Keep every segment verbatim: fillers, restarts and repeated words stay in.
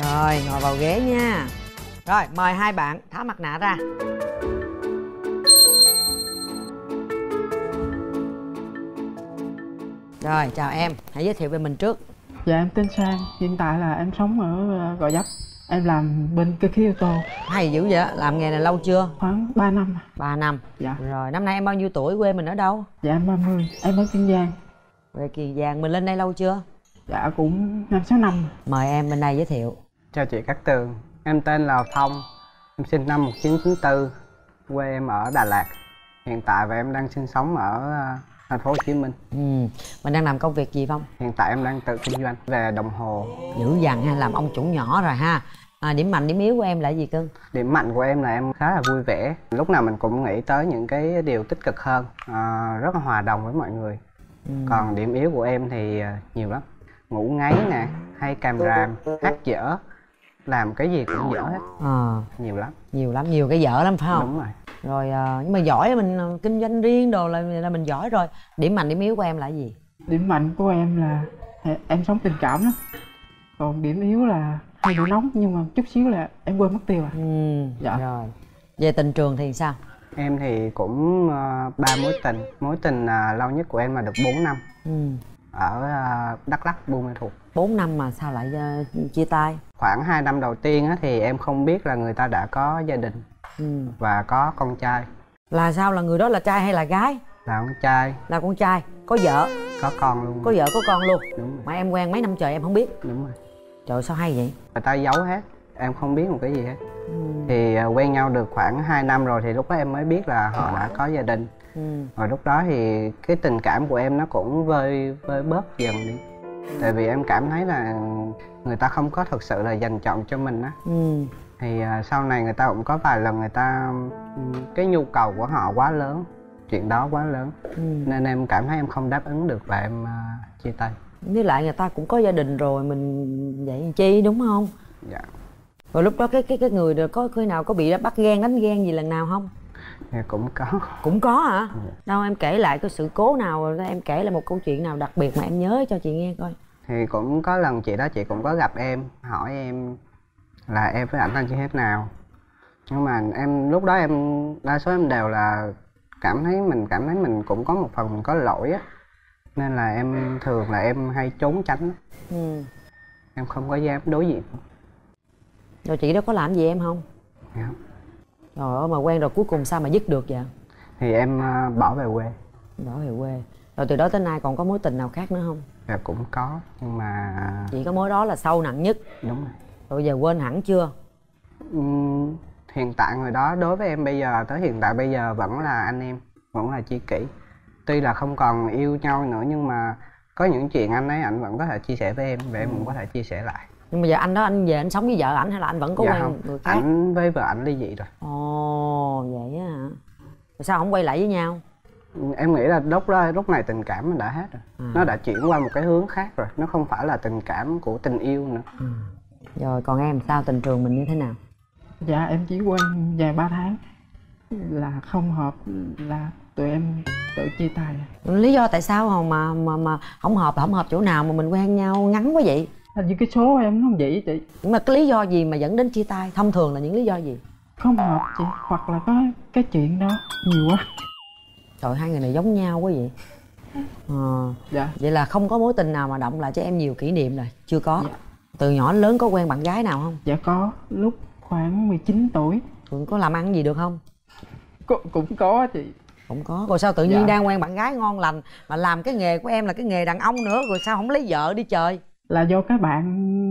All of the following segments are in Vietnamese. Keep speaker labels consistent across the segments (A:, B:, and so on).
A: Rồi, ngồi vào ghế nha. Rồi, mời hai bạn tháo mặt nạ ra. Rồi, chào em, hãy giới thiệu về mình trước.
B: Dạ em tên Sang, hiện tại là em sống ở Gò Vấp. Em làm bên cơ khí ô tô.
A: Hay dữ vậy, làm nghề này lâu chưa?
B: Khoảng ba năm.
A: ba năm.
B: Dạ.
A: Rồi, năm nay em bao nhiêu tuổi, quê mình ở đâu?
B: Dạ em ba mươi, em ở Kiên Giang.
A: Quê Kiên Giang, mình lên đây lâu chưa?
B: Dạ cũng năm sáu năm.
A: Mời em bên đây giới thiệu.
C: Chào chị Cát Tường, em tên là Thông. Em sinh năm một nghìn chín trăm chín mươi tư, quê em ở Đà Lạt. Hiện tại và em đang sinh sống ở thành phố Hồ Chí Minh.
A: Ừ, mình đang làm công việc gì Phong?
C: Hiện tại em đang tự kinh doanh về đồng hồ.
A: Dữ dằn ha, làm ông chủ nhỏ rồi ha. À, điểm mạnh, điểm yếu của em là gì cưng?
C: Điểm mạnh của em là em khá là vui vẻ. Lúc nào mình cũng nghĩ tới những cái điều tích cực hơn, à, rất là hòa đồng với mọi người. Ừ. Còn điểm yếu của em thì nhiều lắm. Ngủ ngáy nè, hay càm ràm, hát dở, làm cái gì cũng dở hết.
A: À,
C: nhiều lắm.
A: Nhiều lắm, nhiều cái dở lắm phải không?
C: Đúng rồi.
A: Rồi à, nhưng mà giỏi, mình kinh doanh riêng đồ là, là mình giỏi rồi. Điểm mạnh, điểm yếu của em là gì?
B: Điểm mạnh của em là em sống tình cảm lắm. Còn điểm yếu là hay bị nóng, nhưng mà chút xíu là em quên mất tiêu à.
A: Ừ,
B: dạ.
A: Rồi, về tình trường thì sao?
C: Em thì cũng uh, ba mối tình. Mối tình uh, lâu nhất của em là được bốn năm.
A: Ừ.
C: Ở uh, Đắk Lắk, Buôn Ma Thuột.
A: bốn năm mà sao lại uh, chia tay?
C: Khoảng hai năm đầu tiên á, thì em không biết là người ta đã có gia đình. Ừ. Và có con trai.
A: Là sao, là người đó là trai hay là gái?
C: Là con trai.
A: Là con trai, có vợ?
C: Có con luôn.
A: Có vợ có con luôn?
C: Đúng rồi.
A: Mà em quen mấy năm trời em không biết?
C: Đúng rồi.
A: Trời sao hay vậy?
C: Người ta giấu hết, em không biết một cái gì hết. Ừ. Thì uh, quen nhau được khoảng hai năm rồi thì lúc đó em mới biết là họ đã có gia đình. Ừ. Rồi lúc đó thì cái tình cảm của em nó cũng vơi vơi bớt dần đi. Ừ. Tại vì em cảm thấy là người ta không có thực sự là dành chọn cho mình á. Ừ. Thì uh, sau này người ta cũng có vài lần người ta um, cái nhu cầu của họ quá lớn, chuyện đó quá lớn. Ừ. Nên em cảm thấy em không đáp ứng được và em uh, chia tay.
A: Với lại người ta cũng có gia đình rồi, mình vậy chi đúng không?
C: Dạ.
A: Rồi lúc đó cái cái cái người đó có khi nào có bị bắt ghen đánh ghen gì lần nào không?
C: Dạ, cũng có.
A: Cũng có hả? Dạ. Đâu em kể lại cái sự cố nào, em kể lại một câu chuyện nào đặc biệt mà em nhớ cho chị nghe coi.
C: Thì cũng có lần chị đó chị cũng có gặp em, hỏi em là em với ảnh là như thế nào. Nhưng mà em lúc đó em đa số em đều là cảm thấy mình cảm thấy mình cũng có một phần mình có lỗi á, nên là em thường là em hay trốn tránh. Ừ. Em không có dám đối diện.
A: Rồi chị đó có làm gì em không?
C: Dạ.
A: Trời ơi, mà quen rồi cuối cùng sao mà dứt được vậy?
C: Thì em uh, bỏ về quê.
A: Bỏ về quê. Rồi từ đó tới nay còn có mối tình nào khác nữa không?
C: Dạ cũng có, nhưng mà
A: chỉ có mối đó là sâu nặng nhất.
C: Đúng rồi.
A: Rồi giờ quên hẳn chưa?
C: Uhm, hiện tại người đó đối với em bây giờ, tới hiện tại bây giờ vẫn là anh em, vẫn là tri kỷ. Tuy là không còn yêu nhau nữa nhưng mà có những chuyện anh ấy anh vẫn có thể chia sẻ với em và em cũng có thể chia sẻ lại.
A: Nhưng mà giờ anh đó anh về anh sống với vợ ảnh hay là anh vẫn có
C: dạ
A: quen
C: không.
A: người khác?
C: Ảnh với vợ ảnh ly dị rồi.
A: Ồ, vậy á hả? Rồi sao không quay lại với nhau?
C: Em nghĩ là lúc đó lúc này tình cảm nó đã hết rồi. À. Nó đã chuyển qua một cái hướng khác rồi, nó không phải là tình cảm của tình yêu nữa. Ừ.
A: Rồi còn em sao, tình trường mình như thế nào?
B: Dạ em chỉ quen vài ba tháng là không hợp là tụi em tự chia tay.
A: Lý do tại sao không mà mà mà không hợp, không hợp chỗ nào mà mình quen nhau ngắn quá vậy?
B: Hình như cái số em nó không vậy chị.
A: Nhưng mà cái lý do gì mà dẫn đến chia tay? Thông thường là những lý do gì?
B: Không hợp chị, hoặc là có cái chuyện đó nhiều quá.
A: Trời, hai người này giống nhau quá vậy. À,
B: dạ.
A: Vậy là không có mối tình nào mà động lại cho em nhiều kỷ niệm rồi? Chưa có. Dạ. Từ nhỏ đến lớn có quen bạn gái nào không?
B: Dạ có, lúc khoảng mười chín tuổi.
A: Cũng có làm ăn gì được không?
B: C cũng có chị.
A: Cũng có. Rồi sao tự nhiên
B: dạ.
A: đang quen bạn gái ngon lành mà làm cái nghề của em là cái nghề đàn ông nữa, rồi sao không lấy vợ đi trời?
B: Là do các bạn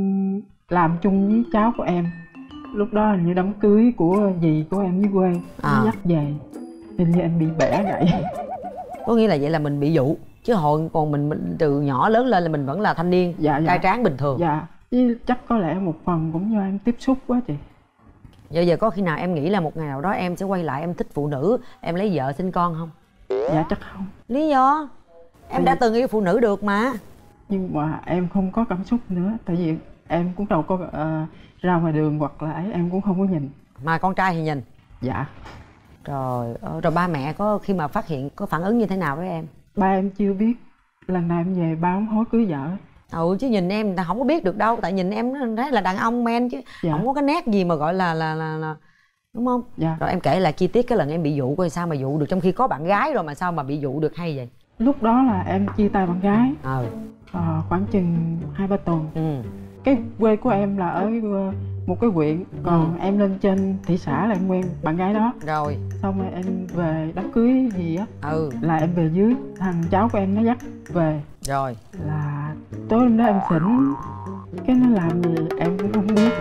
B: làm chung với cháu của em. Lúc đó hình như đám cưới của dì của em dưới quê à. Dắt về nên như em bị bẻ vậy.
A: Có nghĩa là vậy là mình bị dụ, chứ hồi còn mình, mình từ nhỏ lớn lên là mình vẫn là thanh niên,
B: dạ, dạ.
A: trai tráng bình thường.
B: Dạ, chứ chắc có lẽ một phần cũng do em tiếp xúc quá chị.
A: Giờ giờ có khi nào em nghĩ là một ngày nào đó em sẽ quay lại em thích phụ nữ, em lấy vợ sinh con không?
B: Dạ chắc không.
A: Lý do? Em tại đã vì... từng yêu phụ nữ được mà. Nhưng
B: mà em không có cảm xúc nữa, tại vì em cũng đâu có uh, ra ngoài đường hoặc là ấy, em cũng không có nhìn.
A: Mà con trai thì nhìn?
B: Dạ.
A: Rồi, rồi ba mẹ có khi mà phát hiện có phản ứng như thế nào với em?
B: Ba em chưa biết. Lần này em về ba em hối cưới vợ.
A: Ừ chứ nhìn em người ta không có biết được đâu, tại nhìn em nó thấy là đàn ông men chứ dạ. Không có cái nét gì mà gọi là là là, là... đúng không? Dạ. Rồi em kể lại chi tiết cái lần em bị dụ coi sao mà dụ được, trong khi có bạn gái rồi mà sao mà bị dụ được hay vậy?
B: Lúc đó là em chia tay bạn gái
A: ừ.
B: à, khoảng chừng hai ba tuần.
A: ừ.
B: Cái quê của em là ở một cái huyện, còn ừ. em lên trên thị xã là em quen bạn gái đó.
A: Rồi
B: xong rồi em về đám cưới gì á,
A: ừ.
B: là em về dưới, thằng cháu của em nó dắt về.
A: Rồi
B: là tối hôm đó em xỉn, cái nó làm gì em cũng không biết.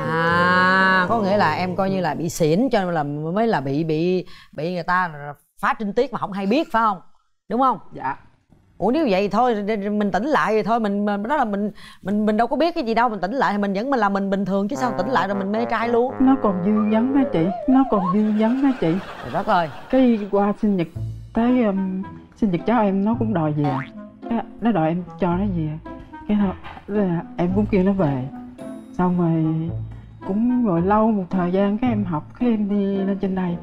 A: À, có nghĩa là em coi như là bị xỉn cho nên là mới là bị bị bị người ta phá trinh tiết mà không hay biết, phải không? Đúng không?
B: Dạ.
A: Ủa nếu vậy thôi mình tỉnh lại rồi thôi, mình đó là mình mình mình đâu có biết cái gì đâu, mình tỉnh lại thì mình vẫn mình là mình bình thường chứ sao tỉnh lại rồi mình mê trai luôn.
B: Nó còn dư vấn hả chị? Nó còn dư vấn hả chị?
A: Trời đất ơi.
B: Cái qua sinh nhật tới um, sinh nhật cháu em nó cũng đòi về. Cái, nó đòi em cho nó về. Cái là em cũng kêu nó về. Xong rồi cũng ngồi lâu một thời gian, cái em học, cái em đi lên trên đây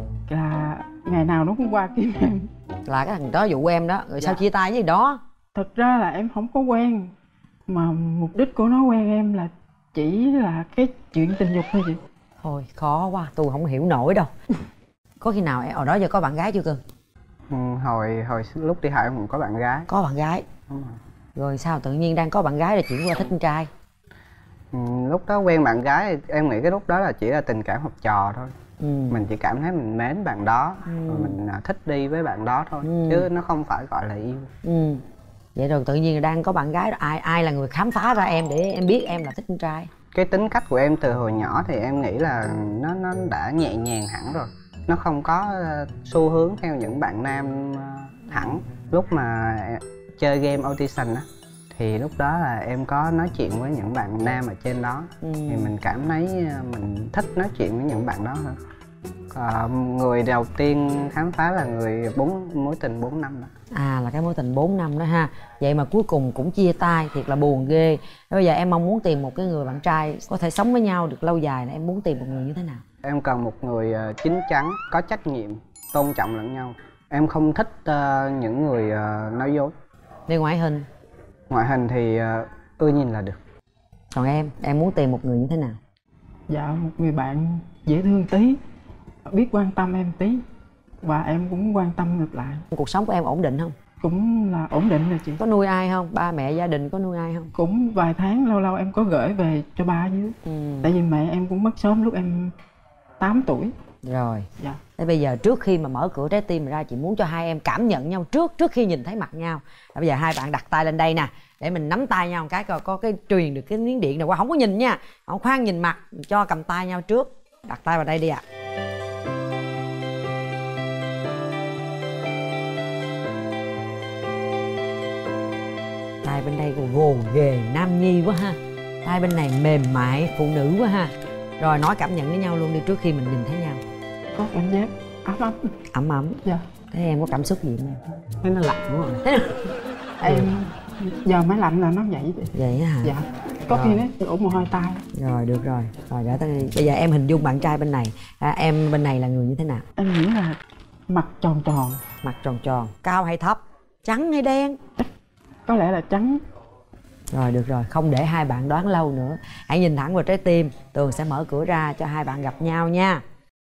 B: là ngày nào nó cũng qua kiếm em.
A: Là cái thằng đó dụ em đó, rồi dạ. Sao chia tay với gì đó?
B: Thật ra là em không có quen, mà mục đích của nó quen em là chỉ là cái chuyện tình dục thôi chị.
A: Thôi khó quá, tôi không hiểu nổi đâu. Có khi nào ở đó giờ có bạn gái chưa Cưng?
C: Ừ, hồi hồi lúc đi học em cũng có bạn gái.
A: Có bạn gái.
C: Đúng rồi.
A: Rồi sao tự nhiên đang có bạn gái rồi chuyển qua thích con trai?
C: Ừ, lúc đó quen bạn gái em nghĩ cái lúc đó là chỉ là tình cảm học trò thôi. Ừ. Mình chỉ cảm thấy mình mến bạn đó, ừ. Rồi mình thích đi với bạn đó thôi, ừ. Chứ nó không phải gọi là yêu.
A: Ừ. Vậy rồi tự nhiên đang có bạn gái, ai ai là người khám phá ra em để em biết em là thích con trai?
C: Cái tính cách của em từ hồi nhỏ thì em nghĩ là nó nó đã nhẹ nhàng hẳn rồi, nó không có xu hướng theo những bạn nam hẳn. Lúc mà chơi game Audition á thì lúc đó là em có nói chuyện với những bạn nam ở trên đó, ừ. Thì mình cảm thấy mình thích nói chuyện với những bạn đó hơn. À, người đầu tiên khám phá là người bốn mối tình bốn năm đó.
A: À là cái mối tình bốn năm đó ha. Vậy mà cuối cùng cũng chia tay, thiệt là buồn ghê. Bây giờ em mong muốn tìm một cái người bạn trai có thể sống với nhau được lâu dài là em muốn tìm một người như thế nào?
C: Em cần một người chín chắn, có trách nhiệm, tôn trọng lẫn nhau. Em không thích uh, những người uh, nói dối.
A: Về ngoại hình?
C: Ngoại hình thì uh, ưa nhìn là được.
A: Còn em, em muốn tìm một người như thế nào?
B: Dạ một người bạn dễ thương tí, biết quan tâm em tí, và em cũng quan tâm ngược lại.
A: Cuộc sống của em ổn định không?
B: Cũng là ổn định rồi chị.
A: Có nuôi ai không? Ba mẹ gia đình có nuôi ai không?
B: Cũng vài tháng lâu lâu em có gửi về cho ba dưới, ừ. Tại vì mẹ em cũng mất sớm lúc em tám tuổi.
A: Rồi.
B: Dạ.
A: Thế bây giờ trước khi mà mở cửa trái tim ra, chị muốn cho hai em cảm nhận nhau trước trước khi nhìn thấy mặt nhau. Bây giờ hai bạn đặt tay lên đây nè, để mình nắm tay nhau một cái coi có cái truyền được cái miếng điện này qua. Không có nhìn nha, không khoan nhìn mặt, cho cầm tay nhau trước. Đặt tay vào đây đi ạ. À. Tay bên đây còn gồn ghề nam nhi quá ha, tay bên này mềm mại phụ nữ quá ha. Rồi nói cảm nhận với nhau luôn đi trước khi mình nhìn thấy nhau.
B: Có cảm giác ấm ấm.
A: Ấm ấm.
B: Dạ.
A: Thế em có cảm xúc gì không?
C: Thấy nó lạnh đúng không?
B: Em giờ máy lạnh là nó vậy.
A: Vậy hả?
B: Dạ. Có rồi. Khi đấy đổ mồ hôi tay.
A: Rồi được rồi. Rồi để tới bây giờ em hình dung bạn trai bên này, à, em bên này là người như thế nào?
B: Em nghĩ là mặt tròn tròn.
A: Mặt tròn tròn. Cao hay thấp? Trắng hay đen?
B: Có lẽ là trắng.
A: Rồi được rồi, không để hai bạn đoán lâu nữa. Hãy nhìn thẳng vào trái tim. Tường sẽ mở cửa ra cho hai bạn gặp nhau nha.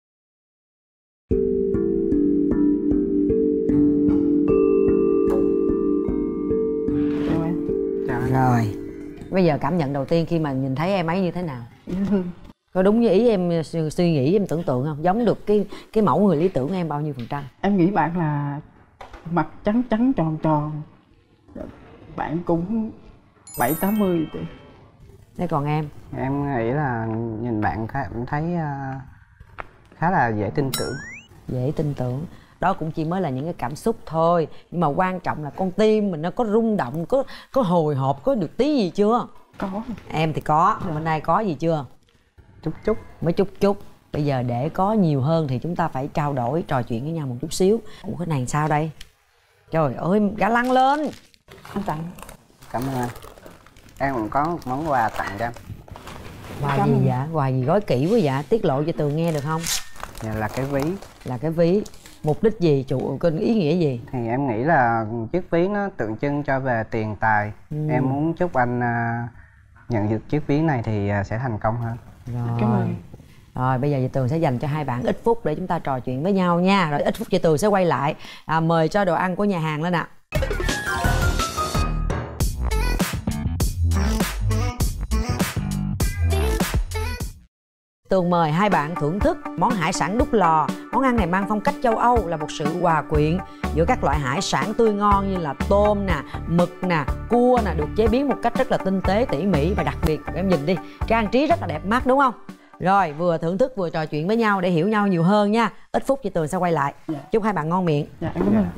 B: Chào em.
C: Chào em.
A: Rồi. Bây giờ cảm nhận đầu tiên khi mà nhìn thấy em ấy như thế nào?
B: Dễ thương.
A: Có đúng như ý em suy nghĩ, em tưởng tượng không? Giống được cái cái mẫu người lý tưởng của em bao nhiêu phần trăm?
B: Em nghĩ bạn là mặt trắng trắng tròn tròn. Bạn cũng bảy tám mươi chị.
A: Thế còn em?
C: Em nghĩ là nhìn bạn cũng thấy uh, khá là dễ tin tưởng.
A: Dễ tin tưởng. Đó cũng chỉ mới là những cái cảm xúc thôi. Nhưng mà quan trọng là con tim mình nó có rung động, có có hồi hộp, có được tí gì chưa?
B: Có.
A: Em thì có, dạ. Bên đây có gì chưa?
C: Chút chút.
A: Mới chút chút. Bây giờ để có nhiều hơn thì chúng ta phải trao đổi, trò chuyện với nhau một chút xíu. Ủa cái này sao đây? Trời ơi, gã lăng lên.
B: Anh tặng.
C: Cảm ơn anh. Em cũng có một món quà tặng cho em.
A: Quà gì vậy? Quà gì gói kỹ quá vậy? Tiết lộ cho Tường nghe được không?
C: Dạ là cái ví.
A: Là cái ví. Mục đích gì, chủ có ý nghĩa gì?
C: Thì em nghĩ là chiếc ví nó tượng trưng cho về tiền tài. ừ. Em muốn chúc anh uh, nhận được chiếc ví này thì uh, sẽ thành công hơn.
A: Rồi.
B: Cảm ơn.
A: Rồi bây giờ chị Tường sẽ dành cho hai bạn ít phút để chúng ta trò chuyện với nhau nha. Rồi ít phút chị Tường sẽ quay lại à, mời cho đồ ăn của nhà hàng lên ạ. Tường mời hai bạn thưởng thức món hải sản đúc lò. Món ăn này mang phong cách châu Âu, là một sự hòa quyện giữa các loại hải sản tươi ngon như là tôm nè, mực nè, cua nè, được chế biến một cách rất là tinh tế, tỉ mỉ và đặc biệt. Em nhìn đi, trang trí rất là đẹp mắt đúng không? Rồi vừa thưởng thức vừa trò chuyện với nhau để hiểu nhau nhiều hơn nha. Ít phút chị Tường sẽ quay lại. Dạ. Chúc hai bạn ngon miệng.
B: Dạ em cảm ơn.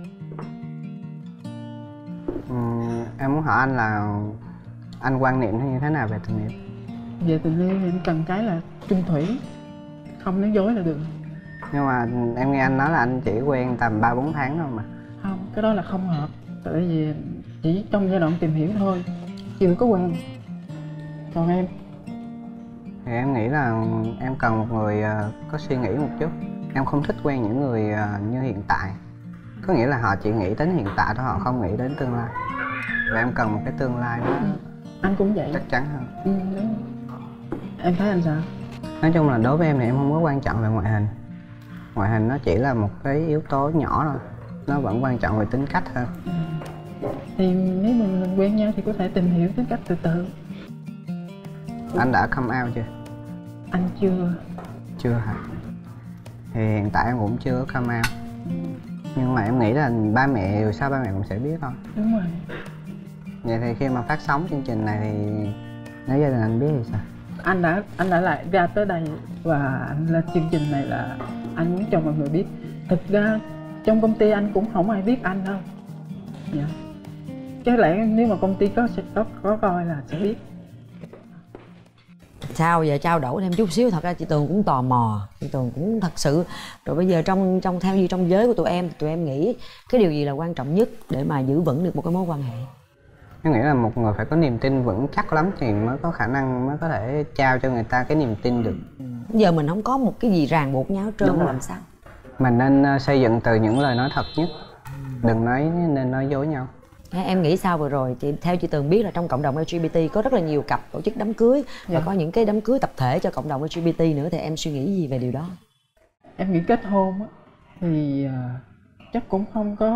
C: ừ, Em muốn hỏi anh là anh quan niệm như thế nào về tình yêu?
B: Về tình yêu thì em cần cái là chung thủy, không nói dối là được.
C: Nhưng mà em nghe anh nói là anh chỉ quen tầm ba bốn tháng thôi mà.
B: Không, cái đó là không hợp. Tại vì chỉ trong giai đoạn tìm hiểu thôi, chưa có quen. Còn em?
C: Thì em nghĩ là em cần một người có suy nghĩ một chút. Em không thích quen những người như hiện tại. Có nghĩa là họ chỉ nghĩ đến hiện tại thôi, họ không nghĩ đến tương lai. Và em cần một cái tương lai đó.
B: Ừ. Anh cũng vậy.
C: Chắc chắn hơn.
B: Ừ, đúng. Em thấy anh sao?
C: Nói chung là đối với em thì em không có quan trọng về ngoại hình. Ngoại hình nó chỉ là một cái yếu tố nhỏ thôi. Nó vẫn quan trọng về tính cách hơn.
B: Ừ. Thì nếu mình, mình quen nhau thì có thể tìm hiểu tính cách từ từ.
C: Anh đã come out chưa?
B: Anh chưa.
C: Chưa hả? Thì hiện tại em cũng chưa có come out. Ừ. Nhưng mà em nghĩ là ba mẹ, dù sao ba mẹ cũng sẽ biết thôi.
B: Đúng rồi.
C: Vậy thì khi mà phát sóng chương trình này thì nếu gia đình anh biết thì sao?
B: Anh đã anh đã lại ra tới đây và anh lên chương trình này là anh muốn cho mọi người biết. Thực ra trong công ty anh cũng không ai biết anh đâu. Dạ. Chắc lẽ nếu mà công ty có sẽ có, có coi là sẽ biết.
A: Sao giờ trao đổi thêm chút xíu, thật ra chị Tường cũng tò mò, chị Tường cũng thật sự. Rồi bây giờ trong trong theo như trong giới của tụi em, tụi em nghĩ cái điều gì là quan trọng nhất để mà giữ vững được một cái mối quan hệ?
C: Em nghĩ là một người phải có niềm tin vững chắc lắm thì mới có khả năng, mới có thể trao cho người ta cái niềm tin được.
A: Ừ. Giờ mình không có một cái gì ràng buộc nhau hết trơn là làm sao?
C: Mình nên xây dựng từ những lời nói thật nhất. Ừ. Đừng nói nên nói dối nhau.
A: Em nghĩ sao vừa rồi, chị theo chị Tường biết là trong cộng đồng lờ giê bê tê có rất là nhiều cặp tổ chức đám cưới. Dạ. Và có những cái đám cưới tập thể cho cộng đồng lờ giê bê tê nữa, thì em suy nghĩ gì về điều đó?
B: Em nghĩ kết hôn á thì uh, chắc cũng không có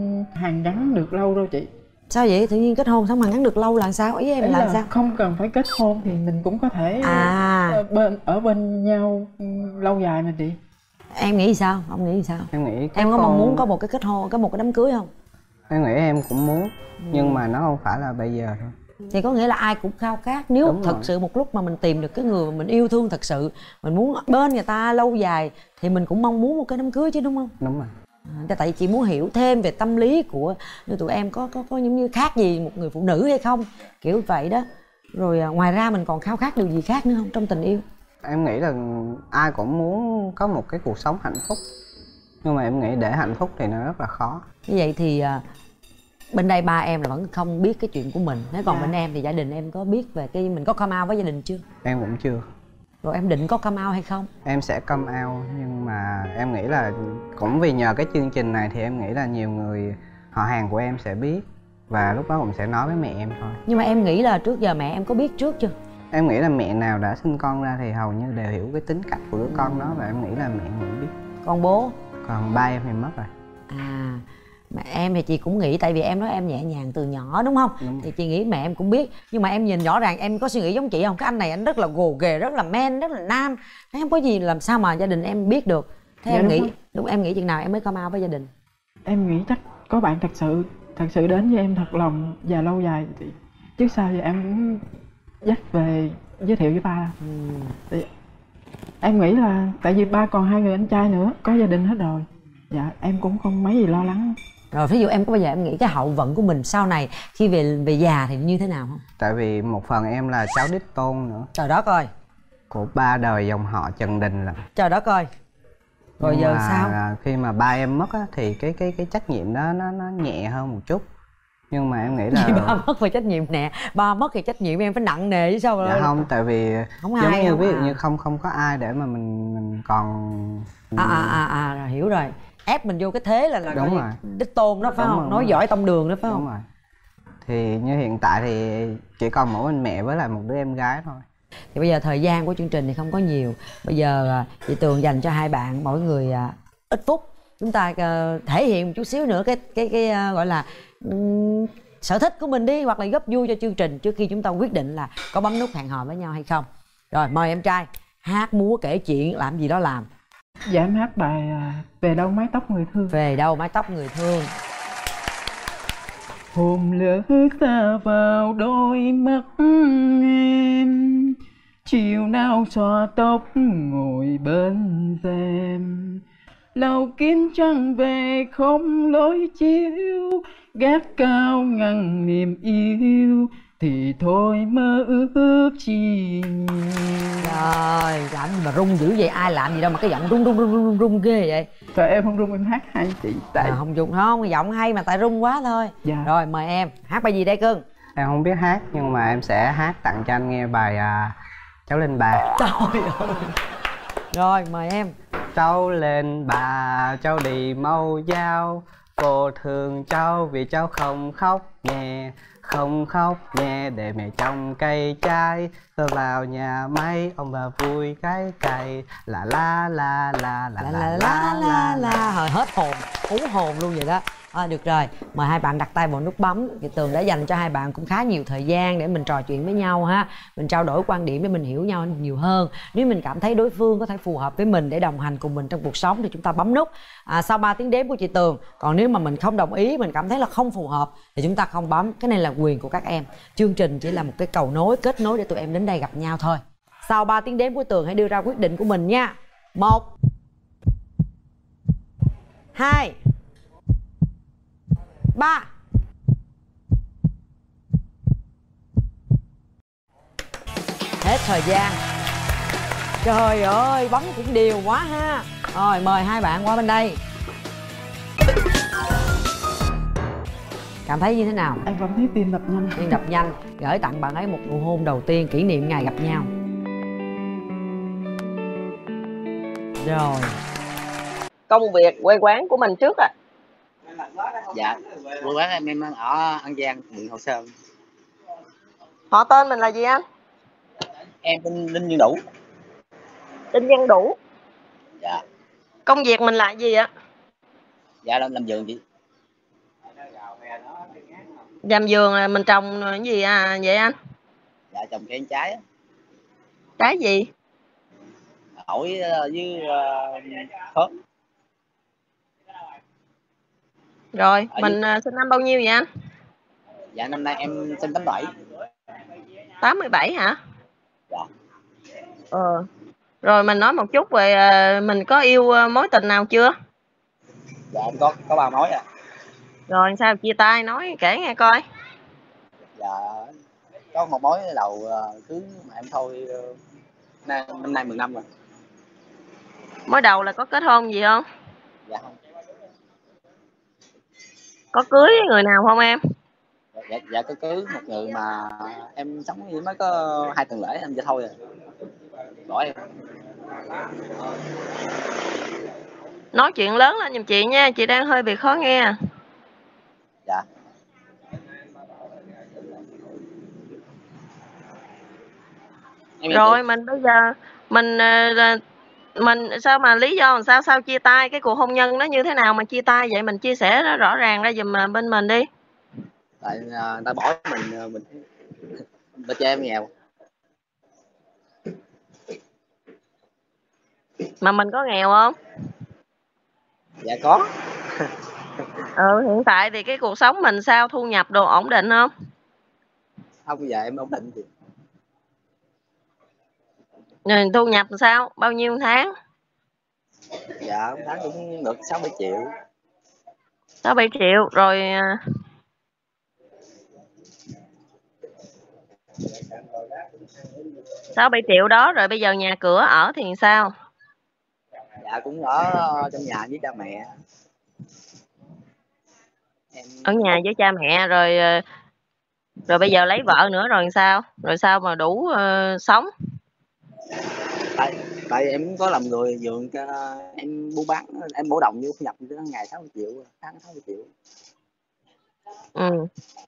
B: hàn gắn được lâu đâu chị.
A: Sao vậy? Tự nhiên kết hôn xong hàn gắn được lâu là sao? Ý em
B: Ý
A: là,
B: là
A: sao?
B: Không cần phải kết hôn thì mình cũng có thể
A: à.
B: ở, bên, ở bên nhau lâu dài mà chị.
A: Em nghĩ sao? Ông nghĩ sao?
C: Em nghĩ
A: em có
C: hôn...
A: mong muốn có một cái kết hôn, có một cái đám cưới không?
C: Em nghĩ em cũng muốn. Ừ. Nhưng mà nó không phải là bây giờ thôi.
A: Thì có nghĩa là ai cũng khao khát. Nếu
C: Đúng
A: thật
C: rồi.
A: sự một lúc mà mình tìm được cái người mà mình yêu thương thật sự, mình muốn bên người ta lâu dài, thì mình cũng mong muốn một cái đám cưới chứ, đúng không?
C: Đúng rồi.
A: À, tại vì chị muốn hiểu thêm về tâm lý của như tụi em, có có có những như khác gì một người phụ nữ hay không, kiểu vậy đó. Rồi à, ngoài ra mình còn khao khát điều gì khác nữa không trong tình yêu?
C: Em nghĩ là ai cũng muốn có một cái cuộc sống hạnh phúc. Nhưng mà em nghĩ để hạnh phúc thì nó rất là khó.
A: Như vậy thì à, bên đây ba em là vẫn không biết cái chuyện của mình. Nếu còn dạ. bên em thì gia đình em có biết về cái mình có come out với gia đình chưa?
C: Em cũng chưa.
A: Rồi em định có come out hay không?
C: Em sẽ come out, nhưng mà em nghĩ là cũng vì nhờ cái chương trình này thì em nghĩ là nhiều người họ hàng của em sẽ biết. Và lúc đó cũng sẽ nói với mẹ em thôi.
A: Nhưng mà em nghĩ là trước giờ mẹ em có biết trước chưa?
C: Em nghĩ là mẹ nào đã sinh con ra thì hầu như đều hiểu cái tính cách của đứa ừ. con đó. Và em nghĩ là mẹ em cũng biết.
A: Còn bố?
C: Còn ba em thì mất rồi.
A: À, mẹ em thì chị cũng nghĩ, tại vì em nói em nhẹ nhàng từ nhỏ đúng không? Đúng. Thì chị nghĩ mẹ em cũng biết. Nhưng mà em nhìn rõ ràng em có suy nghĩ giống chị không? Cái anh này anh rất là gồ ghề, rất là man, rất là nam. Thế không có gì làm sao mà gia đình em biết được. Thế dạ, em nghĩ, đúng em nghĩ chừng nào em mới come out với gia đình?
B: Em nghĩ chắc có bạn thật sự, thật sự đến với em thật lòng và lâu dài thì chứ sao giờ em cũng dắt về giới thiệu với ba. Ừ. Thì em nghĩ là tại vì ba còn hai người anh trai nữa, có gia đình hết rồi. Dạ em cũng không mấy gì lo lắng.
A: Rồi ví dụ em có bao giờ em nghĩ cái hậu vận của mình sau này khi về về già thì như thế nào không?
C: Tại vì một phần em là cháu đích tôn nữa.
A: Trời đất ơi.
C: Của ba đời dòng họ Trần Đình lận.
A: Trời đất ơi. Rồi
C: nhưng
A: giờ
C: mà
A: sao?
C: Khi mà ba em mất á, thì cái cái cái trách nhiệm đó nó nó nhẹ hơn một chút. Nhưng mà em nghĩ là
A: ba mất về trách nhiệm nè, ba mất thì trách nhiệm em phải nặng nề chứ sao rồi.
C: Dạ không, tại vì
A: không
C: giống
A: ai
C: như
A: không
C: ví dụ
A: à.
C: như không không có ai để mà mình mình còn
A: à à à, à rồi hiểu rồi. ép mình vô cái thế là là
C: đúng rồi,
A: đích tôn đó phải
C: đúng
A: không?
C: rồi,
A: Nói giỏi tông đường đó phải
C: đúng
A: không?
C: rồi. Thì như hiện tại thì chỉ còn mỗi mình mẹ với lại một đứa em gái thôi.
A: Thì bây giờ thời gian của chương trình thì không có nhiều. Bây giờ chị Tường dành cho hai bạn mỗi người ít phút. Chúng ta thể hiện một chút xíu nữa cái cái cái gọi là um, sở thích của mình đi, hoặc là góp vui cho chương trình trước khi chúng ta quyết định là có bấm nút hẹn hò với nhau hay không. Rồi mời em trai hát múa kể chuyện làm gì đó làm.
B: Dạ em hát bài Về đâu mái tóc người thương.
A: Về đâu mái tóc người thương.
B: Hôm lỡ xa vào đôi mắt em, chiều nào xõa tóc ngồi bên rèm, lau kín trăng về không lối chiếu, gác cao ngăn niềm yêu thì thôi mơ ước chi nhiều.
A: Rồi làm gì mà rung dữ vậy, ai làm gì đâu mà cái giọng rung rung rung rung, rung ghê vậy?
B: Trời em không rung, em hát hay chị. Tại
A: à, không rung không, giọng hay mà tại rung quá thôi.
B: Dạ.
A: Rồi mời em hát bài gì đây cưng?
C: Em không biết hát nhưng mà em sẽ hát tặng cho anh nghe bài à, Cháu Lên Bà.
A: Trời ơi. Rồi mời em.
C: Cháu lên bà, cháu đi mau giao, cô thương cháu vì cháu không khóc nhè, không khóc nhè để mẹ trồng cây trái, tôi vào nhà máy ông bà vui cái cày, là la la la la
A: La la la la la. Hồi hết hồn, hú hồn luôn vậy đó. À, được rồi, mời hai bạn đặt tay vào nút bấm. Chị Tường đã dành cho hai bạn cũng khá nhiều thời gian để mình trò chuyện với nhau ha, mình trao đổi quan điểm để mình hiểu nhau nhiều hơn. Nếu mình cảm thấy đối phương có thể phù hợp với mình để đồng hành cùng mình trong cuộc sống thì chúng ta bấm nút à, sau ba tiếng đếm của chị Tường. Còn nếu mà mình không đồng ý, mình cảm thấy là không phù hợp thì chúng ta không bấm. Cái này là quyền của các em. Chương trình chỉ là một cái cầu nối, kết nối để tụi em đến đây gặp nhau thôi. Sau ba tiếng đếm của Tường hãy đưa ra quyết định của mình nha. Một, hai, ba. Hết thời gian. Trời ơi, bấm cũng đều quá ha. Rồi mời hai bạn qua bên đây. Cảm thấy như thế nào?
B: Em cảm thấy tim đập nhanh.
A: Tim đập nhanh. Gửi tặng bạn ấy một nụ hôn đầu tiên kỷ niệm ngày gặp nhau. Rồi.
D: Công việc quê quán của mình trước ạ.
E: Dạ, quê quán em em ở An Giang, huyện Hậu Sơn.
D: Họ tên mình là gì anh?
E: Em tên Đinh Văn Đủ.
D: Đinh Văn Đủ.
E: Dạ.
D: Công việc mình là gì ạ?
E: Dạ làm làm vườn chị.
D: Làm vườn là mình trồng cái gì à vậy anh?
E: Dạ trồng cây trái á.
D: Trái gì?
E: Ổi với uh, khóm.
D: Rồi,
E: Ở
D: mình
E: dưới...
D: sinh năm bao nhiêu vậy anh?
E: Dạ năm nay em sinh tám bảy.
D: tám mươi bảy hả?
E: Dạ.
D: Ờ. Rồi mình nói một chút về mình có yêu mối tình nào chưa?
E: Dạ em có có ba mối à.
D: Rồi sao chia tay, nói kể nghe coi.
E: Dạ có một mối đầu cưới mà em thôi năm, năm nay mười năm rồi.
D: Mới đầu là có kết hôn gì không?
E: Dạ không.
D: Có cưới người nào không em?
E: Dạ, dạ có cưới một người mà em sống với mới có hai tuần lễ em vậy thôi rồi. Bỏ em.
D: Nói chuyện lớn lên giùm chị nha, chị đang hơi bị khó nghe.
E: Dạ.
D: Em rồi mình bây giờ mình mình sao mà lý do làm sao sao chia tay, cái cuộc hôn nhân nó như thế nào mà chia tay vậy, mình chia sẻ nó rõ ràng ra giùm bên mình đi.
E: Tại người ta bỏ mình mình ta cho em nghèo.
D: Mà mình có nghèo không?
E: Dạ có.
D: Ừ, hiện tại thì cái cuộc sống mình sao, thu nhập đồ ổn định không?
E: Không, giờ em ổn định chị.
D: Rồi, thu nhập sao, bao nhiêu một tháng?
E: Dạ một tháng cũng được sáu bảy triệu.
D: Sáu bảy triệu rồi. Sáu bảy triệu đó rồi bây giờ nhà cửa ở thì sao?
E: Dạ cũng ở trong nhà với cha mẹ.
D: Em... Ở nhà với cha mẹ rồi. Rồi bây giờ lấy vợ nữa rồi sao? Rồi sao mà đủ uh, sống?
E: tại tại em cũng có làm người dường cho em buôn bán, em bổ đồng như thu nhập như ngày sáu mươi triệu, tháng sáu mươi triệu.
D: Ừ.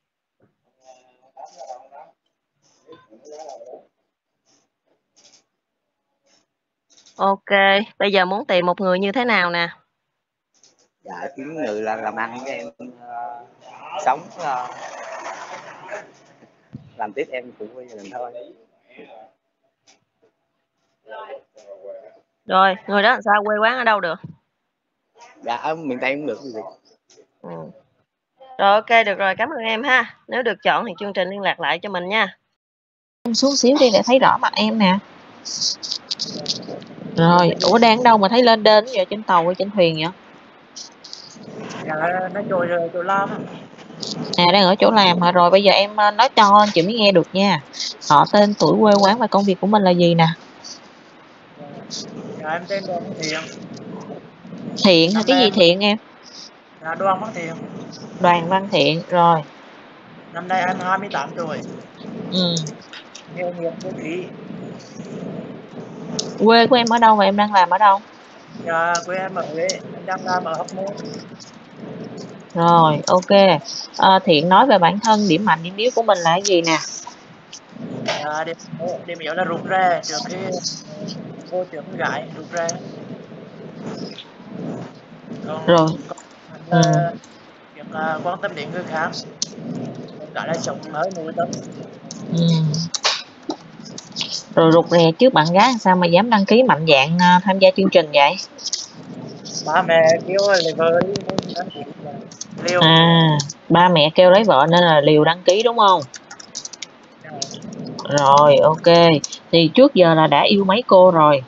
D: Ok, bây giờ muốn tìm một người như thế nào nè?
E: Dạ kiếm người là làm ăn với em, uh, sống uh, làm tiếp em cũng với gia đình thôi.
D: Rồi, người đó làm sao, quê quán ở đâu được?
E: Dạ ở miền Tây cũng được.
D: Ừ. Rồi ok, được rồi, cảm ơn em ha. Nếu được chọn thì chương trình liên lạc lại cho mình nha. Em xuống xíu đi để thấy rõ mặt em nè. Rồi, ủa đang ở đâu mà thấy lên đên vậy, trên tàu hay trên thuyền vậy?
F: Dạ nó trôi rồi chỗ Lam á.
D: À, đang ở chỗ làm hả? Rồi bây giờ em nói to chị mới nghe được nha. Họ, tên, tuổi, quê quán và công việc của mình là gì nè?
F: Dạ em tên Đoàn Văn Thiện.
D: Thiện hay
F: Năm
D: cái
F: nay
D: gì
F: em
D: Thiện em?
F: dạ Đoàn Văn Thiện.
D: Đoàn Văn Thiện, rồi.
F: Năm nay em hai mươi tám tuổi.
D: Ừ.
F: Nghề nghiệp cơ khí.
D: Quê của em ở đâu và em đang làm ở đâu?
F: Dạ quê em ở Huế, em đang làm ở Hóc Môn.
D: Rồi, ok. À, Thiện nói về bản thân, điểm mạnh, điểm yếu của mình là cái gì nè?
F: Dạ điểm điểm yếu là rụt rè, trước khi vô trước con gái rụt rè. Còn,
D: Rồi.
F: còn
D: Ừ.
F: là việc uh, quan tâm đến người khác. Cả là sống hơi nội tâm.
D: Ừ. Rồi rụt rè trước bạn gái sao mà dám đăng ký mạnh dạn uh, tham gia chương trình vậy?
F: Ba mẹ kêu lấy vợ đi nên đăng ký là liều.
D: À, ba mẹ kêu lấy vợ nên là liều đăng ký đúng không?
F: Dạ.
D: Rồi, ok. Thì trước giờ là đã yêu mấy cô rồi?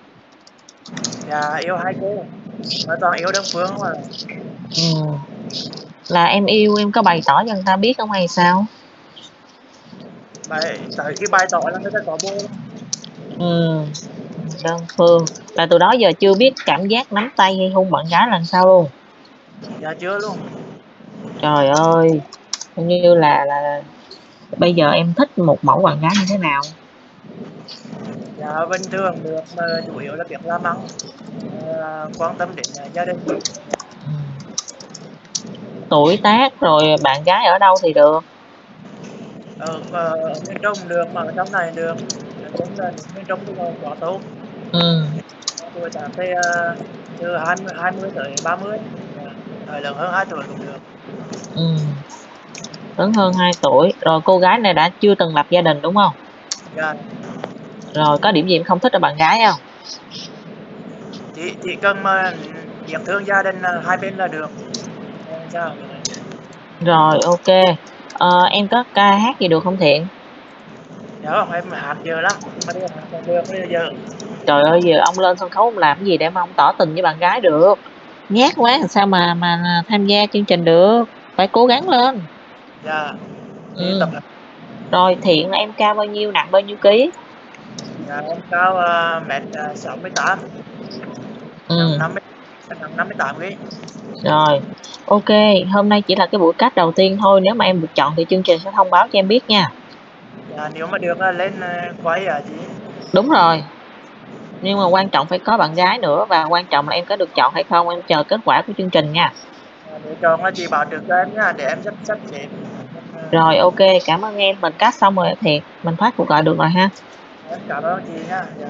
F: Dạ yêu hai cô, mà toàn yêu đơn phương mà.
D: Ừ. Là em yêu em có bày tỏ cho người ta biết không hay sao?
F: Bài tới khi bài tỏ là người ta có bồ.
D: Ừ. Đơn phương. Là từ đó giờ chưa biết cảm giác nắm tay hay hôn bạn gái là sao luôn?
F: Dạ chưa luôn.
D: Trời ơi, như là là bây giờ em thích một mẫu bạn gái như thế nào?
F: Dạ bình thường được, mà chủ yếu là việc làm ăn, à, quan tâm đến uh, gia đình.
D: Ừ. Tuổi tác rồi bạn gái ở đâu thì được?
F: Ở, ở, ở miền Trung được, mà ở trong này được. Nói chung là miền Trung thì còn quá tốt.
D: Ừ.
F: Tuổi tác thì uh, từ hai mươi, hai mươi tới ba mươi. Dạ. Thời lớn hơn hai tuổi cũng được.
D: Ừ. Lớn hơn hai tuổi. Rồi cô gái này đã chưa từng lập gia đình đúng không?
F: Dạ.
D: Rồi có điểm gì em không thích ở bạn gái không?
F: Chỉ, chỉ cần mà biết thương gia đình uh, hai bên là được. Sao?
D: Rồi ok. Ờ, em có ca hát gì được không Thiện?
F: Dạ không, em hát giờ lắm, mà đi hát còn được bây giờ.
D: Trời ơi, giờ ông lên sân khấu ông làm cái gì để mà ông tỏ tình với bạn gái được? Nhát quá làm sao mà mà tham gia chương trình được? Phải cố gắng lên.
F: Dạ. Đi
D: Ừ.
F: tập là.
D: Rồi Thiện là em cao bao nhiêu, nặng bao nhiêu ký?
F: Dạ em cao uh, mét uh, sáu mươi tám,
D: Ừ.
F: nặng năm mươi, nặng năm mươi tám ký.
D: Rồi, ok, hôm nay chỉ là cái buổi cast đầu tiên thôi, nếu mà em được chọn thì chương trình sẽ thông báo cho em biết nha.
F: Dạ, nếu mà được là lên uh, quay à chị.
D: Đúng rồi, nhưng mà quan trọng phải có bạn gái nữa, và quan trọng là em có được chọn hay không, em chờ kết quả của chương trình nha.
F: Dạ, nếu chọn là chị bảo trước cho em nha, để em sắp sắp xếp.
D: Rồi, ok, cảm ơn em, mình cast xong rồi thì mình thoát cuộc gọi được rồi ha.
F: Em cảm ơn chị nha. Dạ.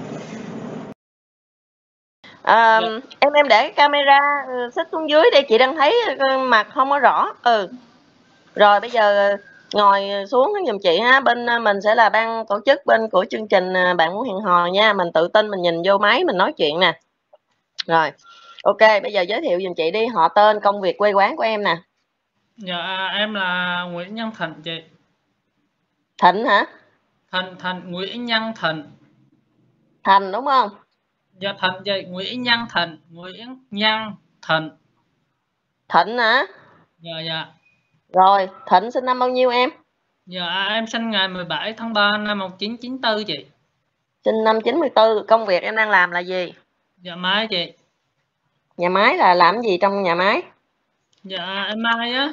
D: À, em em để cái camera xích xuống dưới để chị đang thấy mặt không có rõ. Ừ. Rồi bây giờ ngồi xuống giùm chị ha, bên mình sẽ là ban tổ chức bên của chương trình Bạn Muốn Hẹn Hò nha, mình tự tin mình nhìn vô máy mình nói chuyện nè. Rồi, ok, bây giờ giới thiệu giùm chị đi, họ tên, công việc, quê quán của em nè.
G: Dạ em là Nguyễn Nhân Thịnh chị.
D: Thịnh hả?
G: Thịnh Thịnh Nguyễn Nhân Thịnh.
D: Thành đúng không?
G: Dạ Thịnh chị, Nguyễn Nhân Thịnh, Nguyễn Nhân Thịnh.
D: Thịnh hả?
G: Dạ dạ.
D: Rồi, Thịnh sinh năm bao nhiêu em?
G: Dạ em sinh ngày mười bảy tháng ba năm một nghìn chín trăm chín mươi tư chị.
D: Sinh năm chín mươi tư, công việc em đang làm là gì?
G: Dạ máy chị.
D: Nhà máy là làm gì trong nhà máy?
G: Dạ em mai á.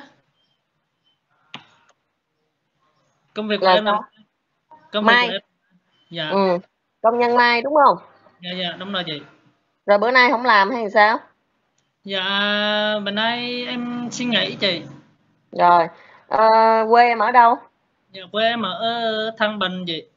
G: Công việc của
D: Là
G: em là
D: sao?
G: công việc của
D: Mai.
G: em. Dạ.
D: Ừ. công nhân may đúng không?
G: Dạ dạ đúng rồi chị.
D: Rồi bữa nay không làm hay sao?
G: Dạ bữa nay em suy nghĩ chị.
D: Rồi à, quê em ở đâu?
G: Dạ quê em ở Thăng Bình chị.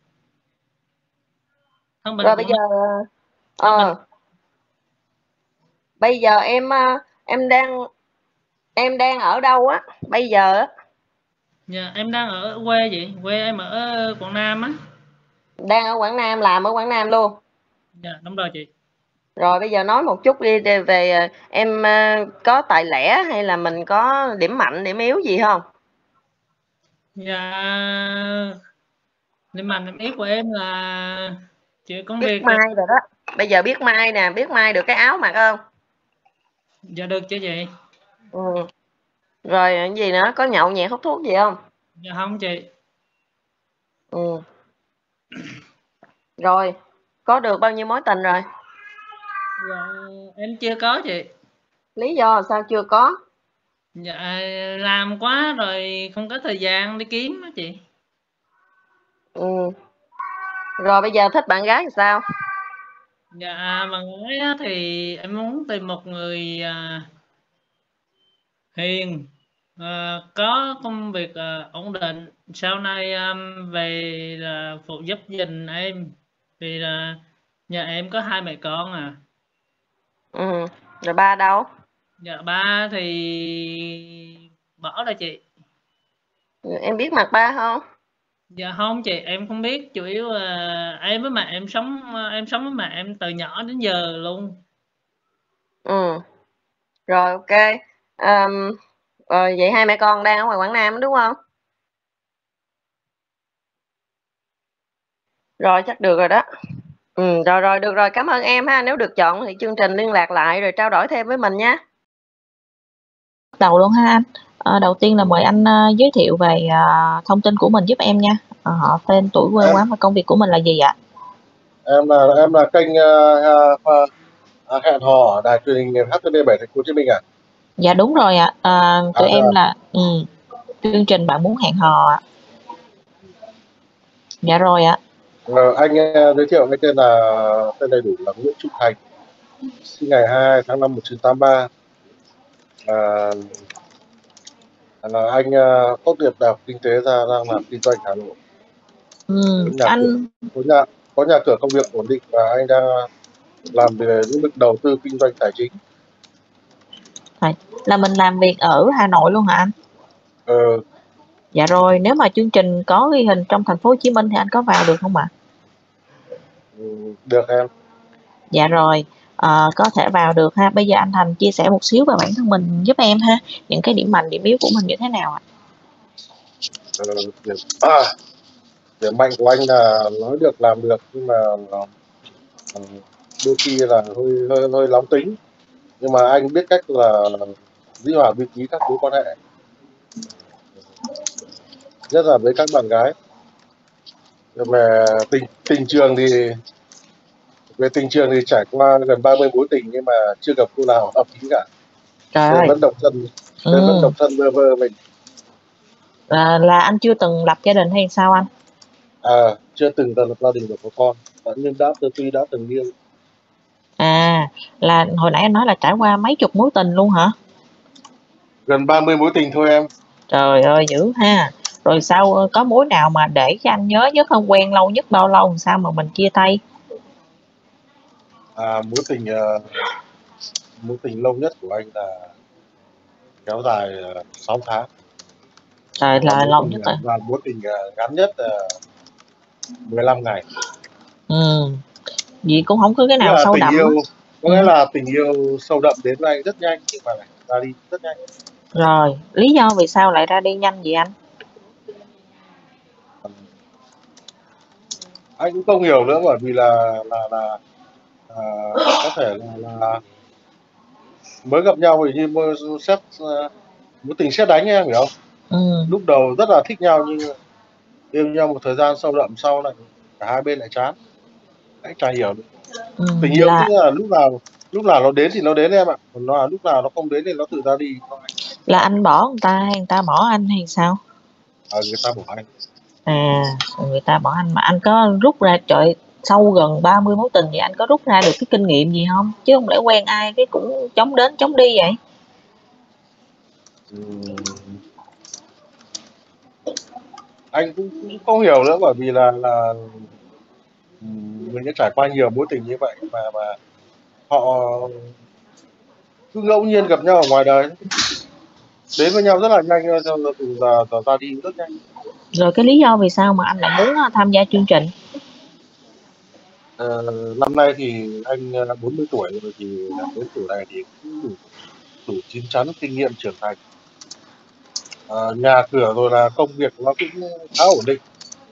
G: Thăng Bình
D: Rồi bây
G: cũng
D: giờ
G: Thăng Bình.
D: ờ, bây giờ em em đang em đang ở đâu á bây giờ á?
G: Dạ em đang ở quê chị, quê em ở Quảng Nam á.
D: Đang ở Quảng Nam, làm ở Quảng Nam luôn.
G: Dạ đúng rồi chị.
D: Rồi bây giờ nói một chút đi về, về em có tài lẻ hay là mình có điểm mạnh điểm yếu gì không?
G: Dạ điểm mạnh điểm yếu của em là chị công
D: Biết
G: việc.
D: may rồi đó. Bây giờ biết may nè, biết may được cái áo mặc không?
G: Dạ được chứ chị.
D: Ừ. Rồi cái gì nữa, có nhậu nhẹt hút thuốc gì không?
G: Dạ không chị.
D: Ừ. Rồi có được bao nhiêu mối tình rồi?
G: Dạ em chưa có chị.
D: Lý do sao chưa có?
G: Dạ làm quá rồi không có thời gian đi kiếm á chị.
D: Ừ. Rồi bây giờ thích bạn gái thì sao?
G: Dạ bạn gái á, thì em muốn tìm một người à, hiền, à, có công việc à, ổn định, sau này um, về là phụ giúp giùm em, vì là nhà em có hai mẹ con à.
D: Ừ. Rồi ba đâu?
G: Dạ ba thì bỏ rồi chị.
D: Em biết mặt ba không?
G: Dạ không chị, em không biết, chủ yếu là em với mẹ em sống em sống với mẹ em từ nhỏ đến giờ luôn.
D: Ừ. Rồi ok. Um, rồi vậy hai mẹ con đang ở ngoài Quảng Nam đúng không? Rồi chắc được rồi đó. Ừ, rồi rồi được rồi, cảm ơn em ha. Nếu được chọn thì chương trình liên lạc lại rồi trao đổi thêm với mình nhé.
H: Bắt đầu luôn ha anh. À, đầu tiên là mời anh uh, giới thiệu về uh, thông tin của mình giúp em nha. À, họ, tên, tuổi, quê quán và công việc của mình là gì ạ?
I: Em là em là kênh uh, uh, hẹn hò ở đài truyền hình hát tê vê bảy Thành phố Hồ Chí Minh à?
H: Dạ đúng rồi ạ. À, tụi
I: à,
H: em
I: à.
H: là ừ, chương trình bạn muốn hẹn hò ạ. Dạ rồi ạ.
I: Ờ, anh uh, giới thiệu cái tên là tên đầy đủ là Nguyễn Trung Thành, sinh ngày hai mươi hai tháng năm một nghìn chín trăm tám mươi ba. À, là anh uh, tốt nghiệp đại học kinh tế ra đang làm kinh doanh Hà Nội.
H: Ừ,
I: nhà
H: anh
I: cửa, có nhà có nhà cửa công việc ổn định và anh đang làm về lĩnh vực đầu tư kinh doanh tài chính.
H: là mình làm việc ở Hà Nội luôn hả anh?
I: Ờ.
H: Dạ rồi, nếu mà chương trình có ghi hình trong thành phố Hồ Chí Minh thì anh có vào được không ạ?
I: Ừ, được em.
H: Dạ rồi, à, có thể vào được ha. Bây giờ anh Thành chia sẻ một xíu về bản thân mình giúp em ha, những cái điểm mạnh điểm yếu của mình như thế nào ạ?
I: Ờ, điểm, à, điểm mạnh của anh là nói được làm được, nhưng mà uh, đôi khi là hơi hơi hơi nóng tính, nhưng mà anh biết cách là dĩ hòa vi quý các mối quan hệ, nhất là với các bạn gái. Về tình tình trường thì về tình trường thì trải qua gần ba mươi mối tình nhưng mà chưa gặp cô nào hợp ý cả.
H: Trời
I: Nên
H: ơi.
I: vẫn độc thân,
H: Ừ.
I: nên vẫn độc thân vơ vơ mình.
H: À, là anh chưa từng lập gia đình hay sao anh?
I: À, chưa từng lập gia đình và có con, nhưng đã tuy đã từng yêu.
H: À, là hồi nãy anh nói là trải qua mấy chục mối tình luôn hả?
I: Gần ba mươi mối tình thôi em.
H: Trời ơi dữ ha. Rồi sao có mối nào mà để cho anh nhớ nhất không, quen lâu nhất bao lâu, sao mà mình chia tay?
I: À, mối tình uh, mối tình lâu nhất của anh là kéo dài uh, sáu tháng.
H: Trời là lâu nhất rồi.
I: Và mối tình uh, ngắn nhất uh, mười lăm ngày.
H: Ừ. Vậy cũng không có cái nào sâu đậm.
I: Yêu, có nghĩa
H: ừ.
I: là tình yêu sâu đậm đến với anh rất nhanh nhưng mà lại ra đi rất nhanh.
H: Rồi, lý do vì sao lại ra đi nhanh vậy anh?
I: Anh cũng không hiểu nữa, bởi vì là là là à, có thể là, là mới gặp nhau thì như mơ xét mối tình xét đánh, em hiểu không?
H: Ừ.
I: Lúc đầu rất là thích nhau nhưng yêu nhau một thời gian sâu đậm sau này cả hai bên lại chán. Anh chả hiểu được.
H: Ừ,
I: tình yêu
H: là...
I: tức là lúc nào lúc nào nó đến thì nó đến em ạ, còn nó lúc nào nó không đến thì nó tự ra đi.
H: Là anh bỏ người ta hay người ta bỏ anh hay sao?
I: À, người ta bỏ anh.
H: À, người ta bỏ anh mà anh có rút ra, trời, sau gần ba mươi mối tình thì anh có rút ra được cái kinh nghiệm gì không? Chứ không lẽ quen ai cái cũng chống đến chống đi vậy?
I: Ừm, anh cũng, cũng không hiểu nữa, bởi vì là là ừm, mình đã trải qua nhiều mối tình như vậy mà mà họ cứ ngẫu nhiên gặp nhau ở ngoài đời, đến với nhau rất là nhanh, rồi rồi từ giờ giờ ra đi rất nhanh.
H: Rồi cái lý do vì sao mà anh lại muốn ờ, tham gia chương trình?
I: Ờ, năm nay thì anh ờ, bốn mươi tuổi rồi, thì là đến tuổi này thì cũng đủ, đủ chín chắn, kinh nghiệm trưởng thành. Ờ, nhà cửa rồi là công việc nó cũng khá ổn định.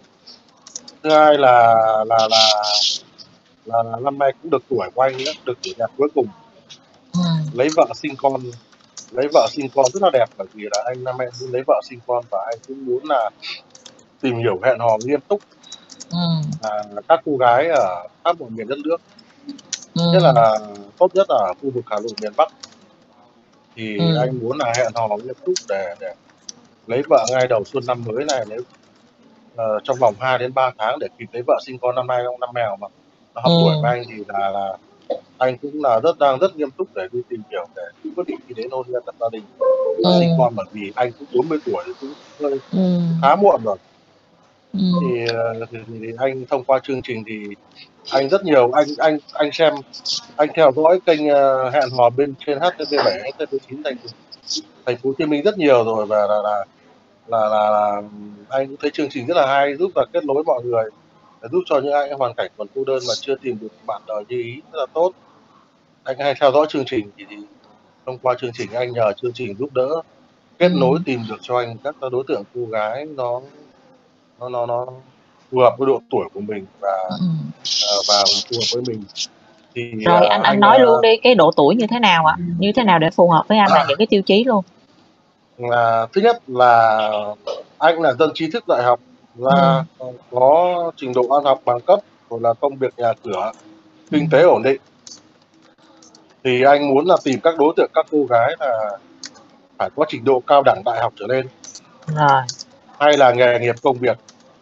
I: Thứ hai là là là là, là năm nay cũng được tuổi của anh nữa, được tuổi đẹp cuối cùng,
H: Ừ.
I: lấy vợ sinh con, lấy vợ sinh con rất là đẹp, bởi vì là anh năm nay muốn lấy vợ sinh con, và anh cũng muốn là tìm hiểu hẹn hò nghiêm túc
H: Ừ.
I: là các cô gái ở khắp mọi miền đất nước,
H: Ừ.
I: nhất là tốt nhất ở khu vực Hà Nội miền Bắc. Thì
H: Ừ.
I: anh muốn là hẹn hò nghiêm túc để để lấy vợ ngay đầu xuân năm mới này, nếu ờ, trong vòng hai đến ba tháng để kịp lấy vợ sinh con. Năm nay ông năm mèo mà nó hợp tuổi
H: Ừ.
I: với anh, thì là là anh cũng là rất đang rất nghiêm túc để đi tìm hiểu, để quyết định đi đến hôn nhân lập gia đình và sinh
H: Ừ.
I: con, bởi vì anh cũng bốn mươi tuổi, cũng hơi
H: Ừ.
I: khá muộn rồi.
H: Ừ.
I: Thì, ờ, thì, thì, thì anh thông qua chương trình thì anh rất nhiều, anh anh anh xem, anh theo dõi kênh ờ, hẹn hò bên trên hát tê vê bảy, hát tê vê chín thành thành phố Hồ Chí Minh rất nhiều rồi, và là là là, là, là anh cũng thấy chương trình rất là hay, giúp và kết nối mọi người, để giúp cho những ai hoàn cảnh còn cô đơn mà chưa tìm được bạn đời như ý, rất là tốt. Anh hay theo dõi chương trình, thì, thì thông qua chương trình anh nhờ chương trình giúp đỡ, kết
H: Ừ.
I: nối tìm được cho anh các đối tượng cô gái nó nó nó nó phù hợp với độ tuổi của mình, và
H: Ừ.
I: ờ, và phù hợp với mình. Thì
H: Rồi
I: ờ,
H: anh anh
I: anh
H: nói luôn
I: ờ,
H: đi, cái độ tuổi như thế nào ạ? Như thế nào để phù hợp với anh, là những cái tiêu chí luôn.
I: là thứ nhất là anh là dân trí thức đại học,
H: Ừ.
I: là ờ, có trình độ ăn học bằng cấp, rồi là công việc nhà cửa,
H: Ừ.
I: kinh tế ổn định. Thì anh muốn là tìm các đối tượng, các cô gái là phải có trình độ cao đẳng đại học trở lên,
H: Rồi.
I: hay là nghề nghiệp công việc.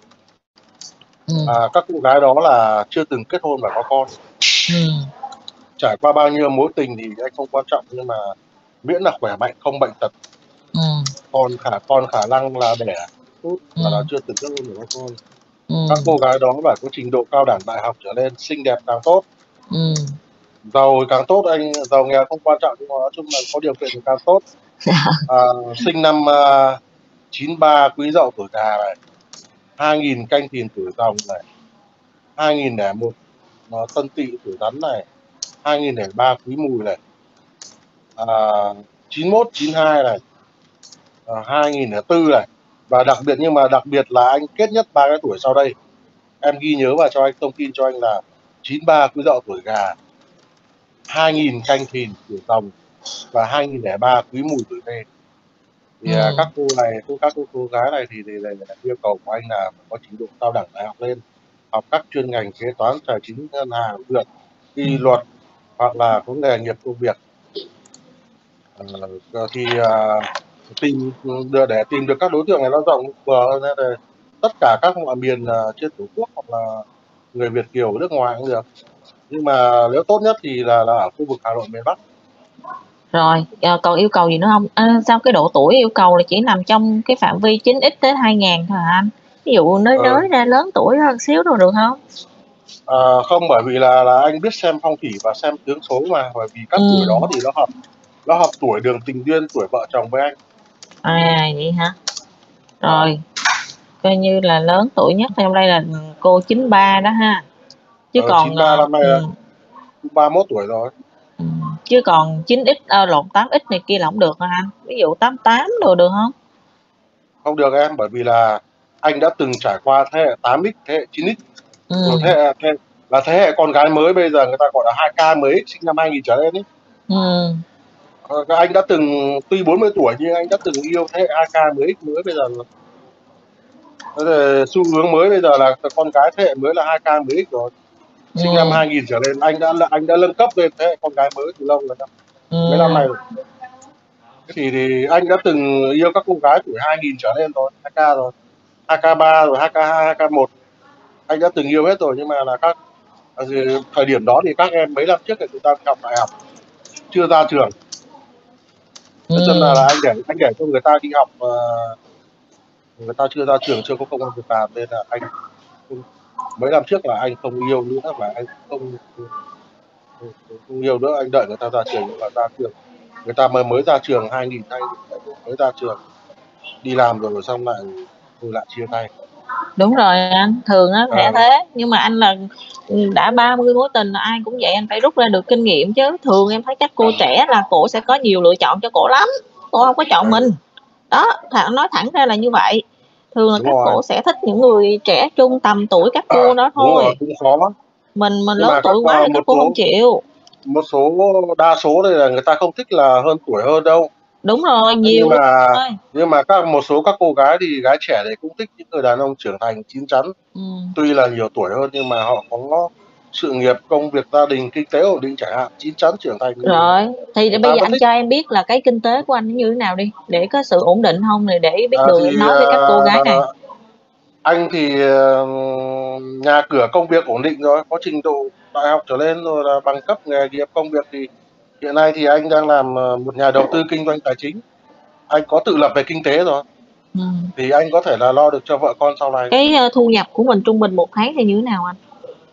H: Ừ.
I: À, các cô gái đó là chưa từng kết hôn và có con.
H: Ừ.
I: Trải qua bao nhiêu mối tình thì anh không quan trọng, nhưng mà miễn là khỏe mạnh, không bệnh tật,
H: Ừ.
I: còn khả còn khả năng là đẻ tốt,
H: Ừ.
I: và là chưa từng kết hôn và có con.
H: Ừ.
I: Các cô gái đó phải có trình độ cao đẳng đại học trở lên, xinh đẹp càng tốt,
H: Ừ.
I: giàu càng tốt. Anh giàu nghèo không quan trọng, nhưng mà nói chung là có điều kiện thì càng tốt. À, sinh năm uh, chín ba Quý Dậu tuổi Gà này, hai nghìn Canh Thìn tuổi Rồng này, hai nghìn lẻ một uh, Tân Tỵ tuổi Rắn này, hai nghìn lẻ ba Quý Mùi này, à, chín mốt chín hai này, à, hai nghìn lẻ bốn này. Và đặc biệt, nhưng mà đặc biệt là anh kết nhất ba cái tuổi sau đây, em ghi nhớ và cho anh thông tin cho anh là chín ba Quý Dậu tuổi Gà, hai nghìn Canh Thìn tuổi Rồng, và hai nghìn lẻ ba Quý Mùi tuổi Tê. Thì
H: Ừ.
I: à, các cô này, cô các cô, cô gái này thì, thì, thì, thì yêu cầu của anh là có trình độ cao đẳng đại học lên, học các chuyên ngành kế toán, tài chính, ngân hàng, dược, y luật, hoặc là có nghề nghiệp công việc. Ờ, thì à, tìm để, để tìm được các đối tượng này nó rộng vừa hơn, để tất cả các mọi miền à, trên tổ quốc, hoặc là người Việt kiều ở nước ngoài cũng được, nhưng mà nếu tốt nhất thì là là ở khu vực Hà Nội miền Bắc.
H: Rồi à, còn yêu cầu gì nữa không? À, sao cái độ tuổi yêu cầu là chỉ nằm trong cái phạm vi chín x tới hai ngàn thôi hả anh? Ví dụ nới
I: Ờ,
H: nới ra lớn tuổi hơn xíu đâu được không?
I: à, không, bởi vì là là anh biết xem phong thủy và xem tướng số mà, bởi vì các tuổi
H: Ừ.
I: đó thì nó hợp nó hợp tuổi đường tình duyên, tuổi vợ chồng với anh.
H: À vậy hả?
I: À,
H: Rồi coi như là lớn tuổi nhất trong đây là cô chín ba đó ha. Chứ
I: ở
H: còn
I: chín ba
H: ờ,
I: năm nay
H: ừ,
I: là cũng ba mốt tuổi rồi.
H: ừ. Chứ còn chín x à, lộn tám x này kia là không được hả anh? Ví dụ tám tám đồ được không?
I: Không được em, bởi vì là anh đã từng trải qua thế hệ tám x, thế hệ chín x,
H: Ừ.
I: rồi thế hệ thế, là thế hệ con gái mới bây giờ người ta gọi là hai K mười X, sinh năm hai nghìn trở lên ấy.
H: Ừ.
I: Ờ, anh đã từng, tuy bốn mươi tuổi nhưng anh đã từng yêu thế hệ hai K mười X mới. Bây giờ bây giờ xu hướng mới bây giờ là con gái thế hệ mới là hai K mười X rồi, sinh năm
H: Ừ.
I: hai nghìn trở lên. Anh đã anh đã nâng cấp lên thế hệ con gái mới từ lâu rồi,
H: Ừ.
I: mấy năm nay rồi. Thế thì, thì anh đã từng yêu các cô gái tuổi hai nghìn trở lên rồi, hai K rồi, hai K ba rồi, hai K hai, hai K một, anh đã từng yêu hết rồi. Nhưng mà là các À, thì thời điểm đó thì các em mấy năm trước thì chúng ta học đại học, chưa ra trường.
H: Ừ.
I: Cho nên là, là anh để anh để cho người ta đi học, uh, người ta chưa ra trường, chưa có công an việc làm, nên là anh không, mấy năm trước là anh không yêu nữa, và anh không, không, không yêu nữa. Anh đợi người ta ra trường, người ta ra trường người ta mới mới ra trường hai nghìn hai mới ra trường đi làm rồi, rồi xong lại rồi lại chia tay.
H: Đúng rồi anh, thường á sẽ
I: À.
H: thế, nhưng mà anh là đã ba mươi mối tình là ai cũng vậy, anh phải rút ra được kinh nghiệm chứ. Thường em thấy các cô trẻ là cổ sẽ có nhiều lựa chọn cho cổ lắm, cổ không có chọn mình đó, thẳng nói thẳng ra là như vậy. Thường là
I: Đúng
H: các
I: rồi.
H: cổ sẽ thích những người trẻ trung tầm tuổi các cô đó
I: Đúng
H: thôi.
I: rồi, cũng khó.
H: Mình mình
I: Nhưng
H: lớn
I: mà
H: tuổi
I: các,
H: quá thì
I: một
H: các cô
I: số,
H: không chịu.
I: một số đa số đây là người ta không thích là hơn tuổi hơn đâu.
H: Đúng rồi, nhiều
I: nhưng mà
H: thôi.
I: nhưng mà các một số các cô gái thì gái trẻ thì cũng thích những người đàn ông trưởng thành chín chắn.
H: Ừ.
I: Tuy là nhiều tuổi hơn nhưng mà họ có sự nghiệp, công việc, gia đình, kinh tế ổn định chẳng hạn, chín chắn trưởng thành.
H: Rồi thì
I: người
H: bây
I: ta
H: giờ
I: vẫn
H: anh
I: thích.
H: cho em biết là cái kinh tế của anh như thế nào đi, để có sự ổn định không, này để biết
I: À,
H: đường
I: thì,
H: em nói với các cô gái này.
I: Anh thì uh, nhà cửa công việc ổn định rồi, có trình độ đại học trở lên rồi, là bằng cấp nghề nghiệp công việc. Thì hiện nay thì anh đang làm một nhà đầu tư kinh doanh tài chính, anh có tự lập về kinh tế rồi.
H: Ừ.
I: Thì anh có thể là lo được cho vợ con sau này.
H: Cái uh, thu nhập của mình trung bình một tháng thì như thế nào anh?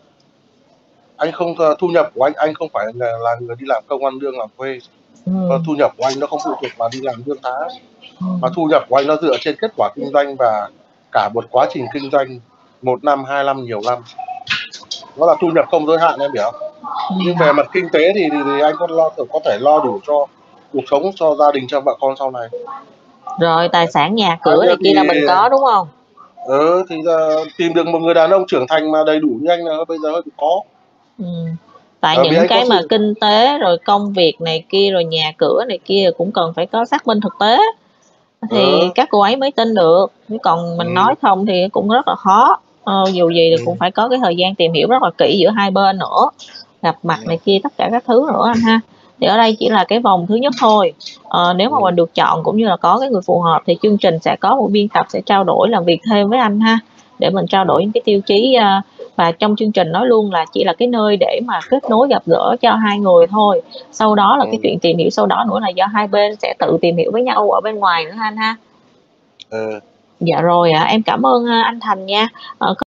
I: Anh không uh, thu nhập của anh anh không phải là, là người đi làm công ăn lương làm thuê.
H: Ừ.
I: Và thu nhập của anh nó không phụ thuộc vào đi làm lương tháng.
H: Ừ.
I: Mà thu nhập của anh nó dựa trên kết quả kinh doanh và cả một quá trình kinh doanh một năm, hai năm, nhiều năm. Nó là thu nhập không giới hạn, em hiểu không? Ừ. Nhưng về mặt kinh tế thì, thì, thì anh có lo có thể lo đủ cho cuộc sống, cho gia đình, cho vợ con sau này.
H: Rồi tài sản nhà cửa
I: anh
H: này
I: thì,
H: kia là mình có đúng không?
I: Ừ, thì uh, tìm được một người đàn ông trưởng thành mà đầy đủ như anh là bây giờ hơi khó.
H: Ừ. Tại
I: à,
H: những cái mà
I: sự...
H: kinh tế rồi công việc này kia rồi nhà cửa này kia cũng cần phải có xác minh thực tế thì ừ. các cô ấy mới tin được, chứ còn mình ừ. nói không thì cũng rất là khó. ờ, dù gì thì ừ. cũng phải có cái thời gian tìm hiểu rất là kỹ giữa hai bên nữa, gặp mặt này kia tất cả các thứ nữa anh ha. Thì ở đây chỉ là cái vòng thứ nhất thôi. ờ, nếu mà mình được chọn cũng như là có cái người phù hợp thì chương trình sẽ có một biên tập sẽ trao đổi làm việc thêm với anh ha, để mình trao đổi những cái tiêu chí. Và trong chương trình nói luôn là chỉ là cái nơi để mà kết nối gặp gỡ cho hai người thôi, sau đó là ừ. cái chuyện tìm hiểu sau đó nữa là do hai bên sẽ tự tìm hiểu với nhau ở bên ngoài nữa anh ha. Ừ. Dạ rồi ạ, à, em cảm ơn anh Thành nha. à,